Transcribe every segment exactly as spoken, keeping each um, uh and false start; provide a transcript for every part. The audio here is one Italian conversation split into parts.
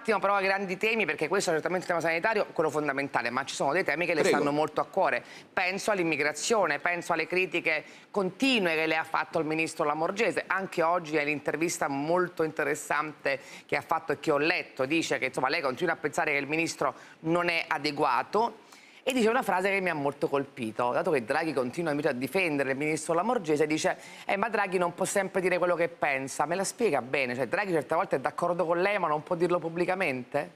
attimo però ai grandi temi, perché questo è certamente il tema sanitario, quello fondamentale, ma ci sono dei temi che le Prego. stanno molto a cuore. Penso all'immigrazione, penso alle critiche continue che le ha fatto il ministro Lamorgese. Anche oggi è l'intervista molto interessante che ha fatto e che ho letto. Dice che insomma lei continua a pensare che il ministro non è adeguato. E dice una frase che mi ha molto colpito, dato che Draghi continua a difendere il ministro Lamorgese, dice eh, ma Draghi non può sempre dire quello che pensa. Me la spiega bene? Cioè Draghi certe volte è d'accordo con lei ma non può dirlo pubblicamente?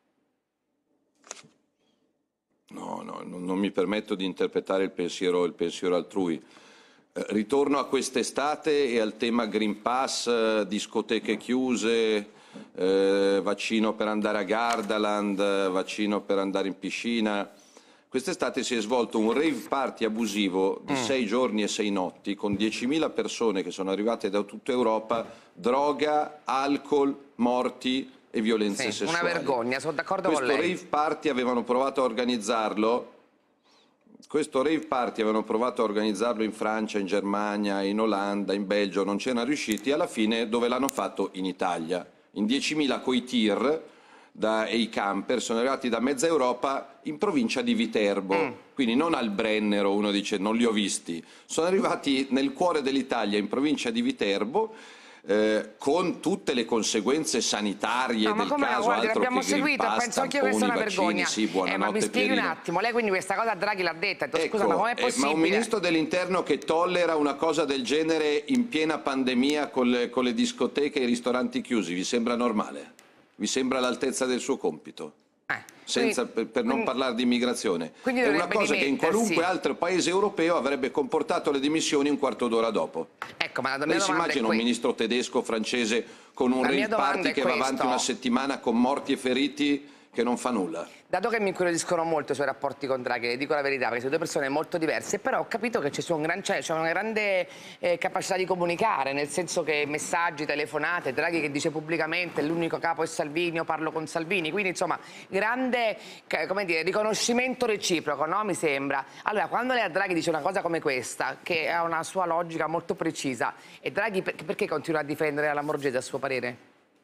No, no, non, non mi permetto di interpretare il pensiero, il pensiero altrui. Eh, ritorno a quest'estate e al tema Green Pass, eh, discoteche chiuse, eh, vaccino per andare a Gardaland, eh, vaccino per andare in piscina. Quest'estate si è svolto un rave party abusivo di mm. sei giorni e sei notti con diecimila persone che sono arrivate da tutta Europa, droga, alcol, morti e violenze sì, sessuali. Una vergogna, sono d'accordo con lei. Questo rave party avevano provato a organizzarlo, questo rave party avevano provato a organizzarlo in Francia, in Germania, in Olanda, in Belgio, non c'erano riusciti, alla fine dove l'hanno fatto? In Italia. In diecimila coi tir da, e i camper sono arrivati da mezza Europa in provincia di Viterbo, mm. quindi non al Brennero, uno dice non li ho visti, sono arrivati nel cuore dell'Italia in provincia di Viterbo, eh, con tutte le conseguenze sanitarie no, del come caso, guardi, altro l'abbiamo che seguito, Green Pass, penso anche io che questa è una vaccini, vergogna. sì, eh, ma mi spieghi Pierino. un attimo, lei quindi questa cosa Draghi l'ha detta, detto, ecco, scusa ma com'è possibile? Eh, ma un ministro dell'interno che tollera una cosa del genere in piena pandemia con le, con le discoteche e i ristoranti chiusi, vi sembra normale? Vi sembra all'altezza del suo compito? Eh, Senza, quindi, per, per non quindi, parlare di immigrazione. È una cosa che in qualunque altro paese europeo avrebbe comportato le dimissioni un quarto d'ora dopo. Ecco, ma la Lei si immagina un qui. ministro tedesco, francese, con un rave party che va avanti una settimana con morti e feriti che non fa nulla? Dato che mi incuriosiscono molto i suoi rapporti con Draghi, le dico la verità, perché sono due persone molto diverse, però ho capito che c'è un gran, cioè, una grande eh, capacità di comunicare, nel senso che messaggi, telefonate, Draghi che dice pubblicamente l'unico capo è Salvini, io parlo con Salvini, quindi insomma grande come dire, riconoscimento reciproco, no? Mi sembra. Allora, quando lei a Draghi dice una cosa come questa, che ha una sua logica molto precisa, e Draghi per, perché continua a difendere la Lamorgese a suo parere?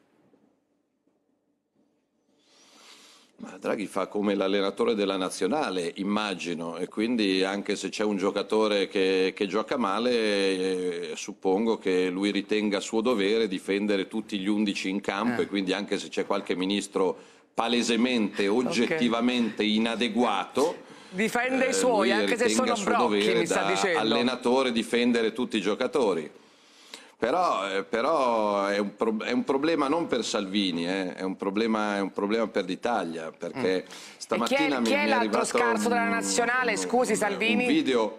Ma Draghi fa come l'allenatore della nazionale, immagino, e quindi anche se c'è un giocatore che, che gioca male, eh, suppongo che lui ritenga suo dovere difendere tutti gli undici in campo, eh. e quindi anche se c'è qualche ministro palesemente, oggettivamente okay. inadeguato, difende eh, i suoi, anche se sono brocchi, mi sta dicendo. Allenatore difendere tutti i giocatori. Però, eh, però è, un pro è un problema non per Salvini, eh, è, un problema, è un problema per l'Italia, perché mm. stamattina e mi, chi è, mi è l'altro scarso un, della nazionale, un, scusi un, Salvini? Un video...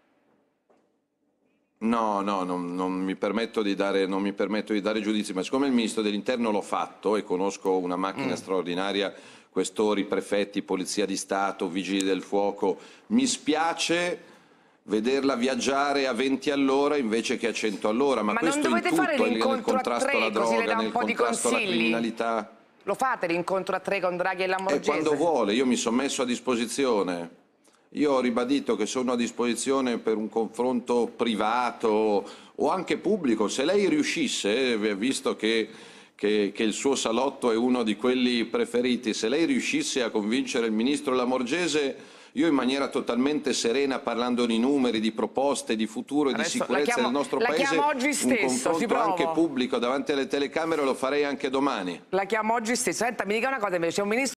No, no, non, non, mi permetto di dare, non mi permetto di dare giudizi, ma siccome il Ministro dell'Interno l'ho fatto e conosco una macchina mm. straordinaria, questori, prefetti, polizia di Stato, vigili del fuoco, mi spiace vederla viaggiare a venti all'ora invece che a cento all'ora, ma, ma questo non in tutto, fare nel contrasto alla droga, nel contrasto alla criminalità. Lo fate l'incontro a tre con Draghi e Lamorgese? E quando vuole, io mi sono messo a disposizione. Io ho ribadito che sono a disposizione per un confronto privato o anche pubblico. Se lei riuscisse, visto che, che, che il suo salotto è uno di quelli preferiti, se lei riuscisse a convincere il ministro Lamorgese, io in maniera totalmente serena, parlando di numeri, di proposte, di futuro e di sicurezza chiamo, del nostro la paese, oggi stesso, un confronto anche pubblico davanti alle telecamere lo farei anche domani. La chiamo oggi stesso. Senta, mi dica una cosa invece, c'è un ministro